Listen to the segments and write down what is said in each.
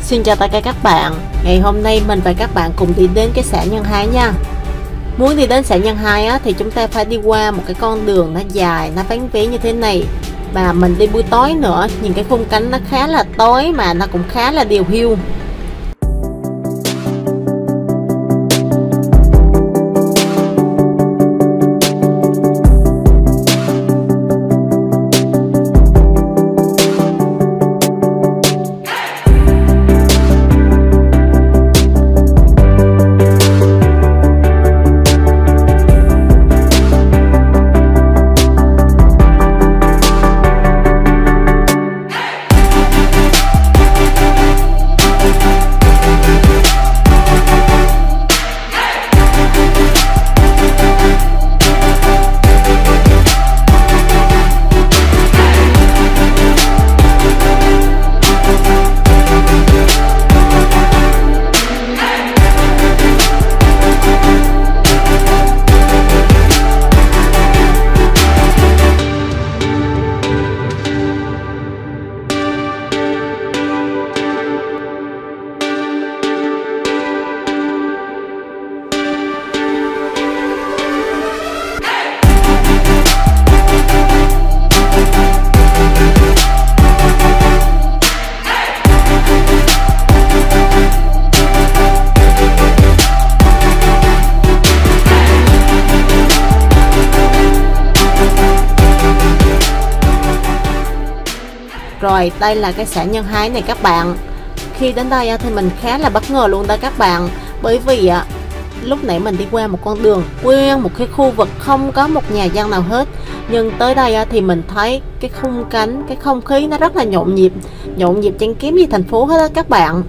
Xin chào tất cả các bạn. Ngày hôm nay mình và các bạn cùng đi đến cái xã Nhân Hái nha. Muốn đi đến xã Nhân Hái á, thì chúng ta phải đi qua một cái con đường nó dài, nó vắng vẻ như thế này. Và mình đi buổi tối nữa, nhìn cái khung cảnh nó khá là tối mà nó cũng khá là điều hiu. Rồi, đây là cái xã Nhân Hái này các bạn. Khi đến đây thì mình khá là bất ngờ luôn đó các bạn. Bởi vì lúc nãy mình đi qua một con đường quen, một cái khu vực không có một nhà dân nào hết. Nhưng tới đây thì mình thấy cái khung cảnh, cái không khí nó rất là nhộn nhịp chẳng kém gì thành phố hết đó các bạn.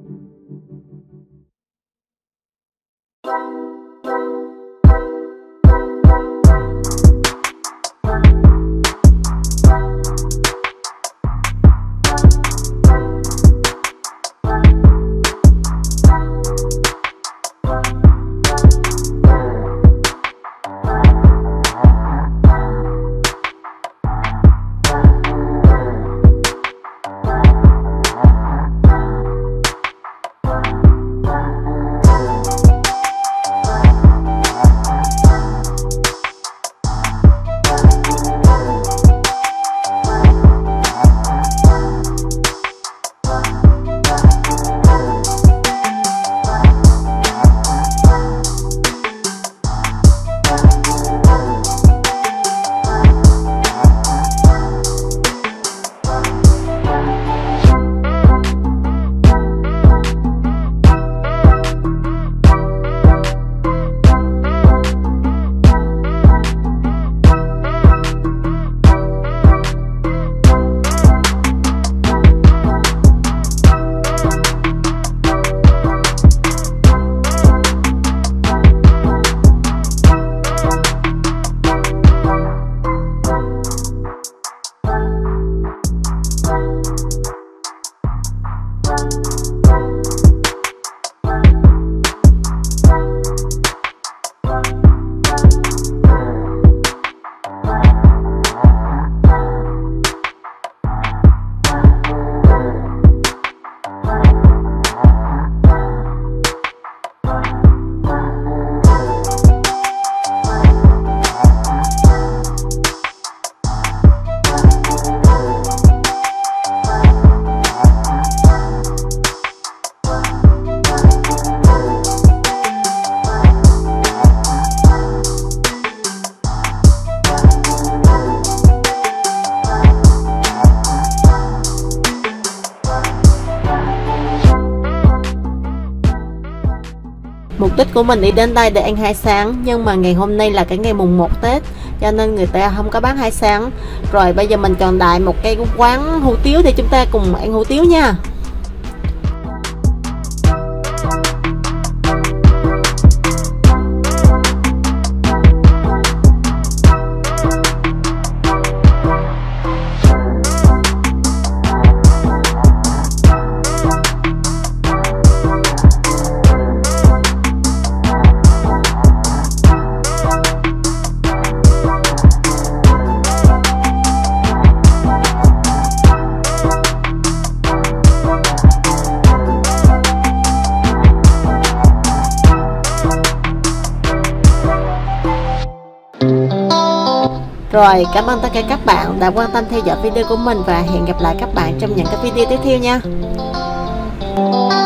Mục đích của mình đi đến đây để ăn hải sản, nhưng mà ngày hôm nay là cái ngày mùng 1 Tết cho nên người ta không có bán hải sản. Rồi bây giờ mình chọn đại một cái quán hủ tiếu để chúng ta cùng ăn hủ tiếu nha. Rồi, cảm ơn tất cả các bạn đã quan tâm theo dõi video của mình và hẹn gặp lại các bạn trong những cái video tiếp theo nha.